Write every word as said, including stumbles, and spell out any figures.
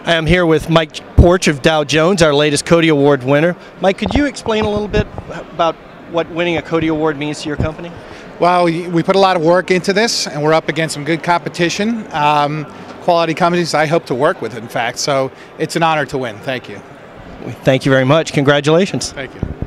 I am here with Mike Porch of Dow Jones, our latest Cody Award winner. Mike, could you explain a little bit about what winning a Cody Award means to your company? Well, we put a lot of work into this, and we're up against some good competition, um, quality companies I hope to work with, in fact. So it's an honor to win. Thank you. Thank you very much. Congratulations. Thank you.